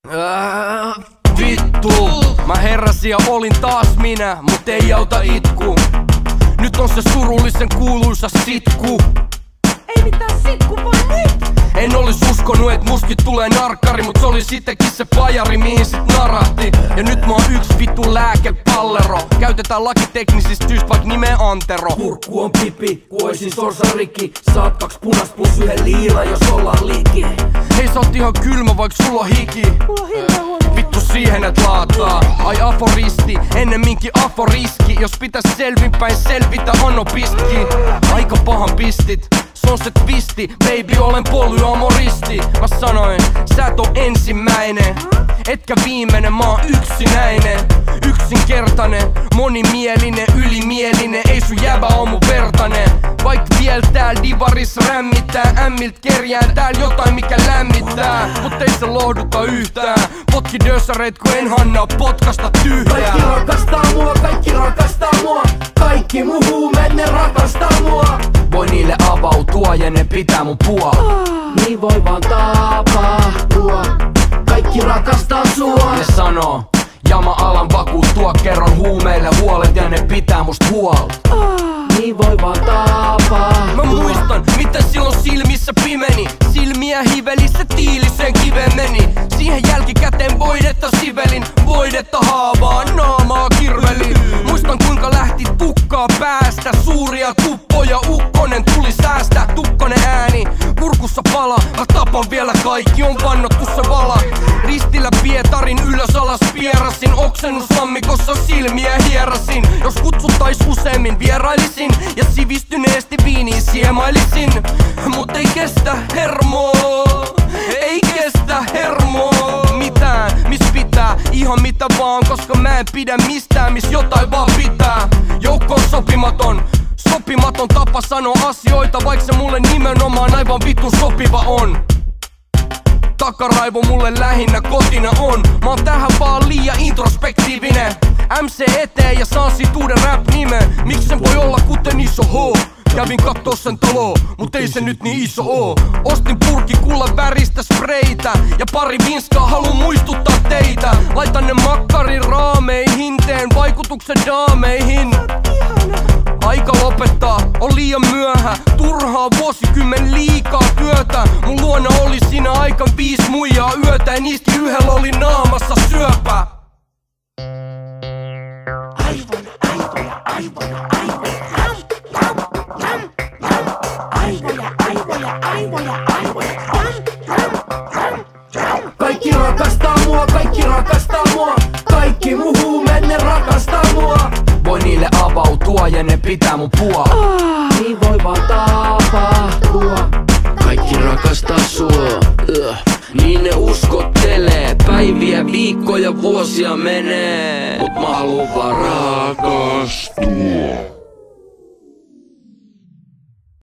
Vittu, mä heräsin ja olin taas minä, mut ei auta itku. Nyt on se surullisen kuuluisa sitku. Ei mitään sitku, vaan nyt! En olis uskonut, et muskit tulee narkkari, mut se oli sittenkin se pajari, mihin sit narahti. Ja nyt mä oon yks vittu lääkepallero. Käytetään lakiteknisistä syistä vaik nimeä Antero. Kurkku on pipi, ku oisin sorsanrikki. Saat 2 punast plus 1 liila, jos ollaan liki. Hei, sä oot ihan kylmä, vaik sulla on hiki. Mulla on hirveä huono. Vittu siihen et laataa. Ai aforisti, ennemminkin aforiski. Jos pitäis selvinpäin selvitä, anno pistki. Aika pahan pistit, se on se twisti. Baby, olen polyamoristi. Mä sanoin, sä et oo ensimmäinen, etkä viimeinen, mä oon yksinäinen. Yksinkertainen, monimielinen, ylimielinen. Ei sun jäbä oo mun vertanen. Vaik viel tääl divaris rämmittää. Ämmilt kerjään tääl jotain mikä lämmittää. Mut ei se lohduta yhtään. Potki dösäreit kun en hannaa potkasta tyhjää. Kaikki rakastaa mua, kaikki rakastaa mua. Kaikki mun huumeet, ne rakastaa mua. Voi niille avautua ja ne pitää mun puolella. Niin voi vaan tapahtua. Kaikki rakastaa sua. Ne sanoo, ja mä alan vakuuttua. Kerron huumeille huolet ja ne pitää musta huolta. Niin voi vaan tapahtua. Mä muistan, mitä silloin silmissä pimeni. Silmiä hivelissä tiiliseen kiveen meni. Siihen jälkikäteen voidetta sivelin. Voidetta haavaa, naamaa kirvelin. Muistan kuinka lähti tukkaa päästä. Suuria tuppoja, ukkonen tuli säästä. Tukkonen ääni, kurkussa pala. Mä tapan vielä kaikki, on vannottu se vala. Ristillä Pietarin ylös alas pierasin. Oksennuslammikossa silmiä hierasin. Jos kutsuttais useammin vierailisin. Ja sivistyneesti viiniin siemailisin. Mut ei kestä hermoo, ei kestä hermoo. Mitään, mis pitää, ihan mitä vaan. Koska mä en pidä mistään, mis jotain vaan pitää. Joukko on sopimaton, sopimaton tapa sanoa asioita. Vaik se mulle nimenomaan aivan vitun sopiva on. Takaraivo mulle lähinnä kotina on. Mä oon tähän vaan liian introspektiivinen. MC eteen ja saan sit uuden rap-nimen. Miksen voi olla kuten iso H? Kävin kattoo sen talo, mut ei se nyt niin iso oo. Ostin purki kullan väristä spreitä ja pari vinskaa haluu muistuttaa teitä. Laitan ne makkarin raameihin, teen vaikutuksen daameihin. Aika lopettaa, on liian myöhä. Turhaa vuosikymmen liikaa työtä. Mun luona oli siinä aikan 5 muijaa yötä. Ja niistä yhdellä oli naamassa syöpä. Kaikki rakastaa mua, kaikki rakastaa mua. Kaikki mun huumeet, ne rakastaa mua. Voi niille avautua ja ne pitää mun puolella. Niin voi vaan tapahtua. Kaikki rakastaa sua, niin ne uskottelee. Päiviä, viikkoja, vuosia menee. Mut mä haluun vaan rakastua.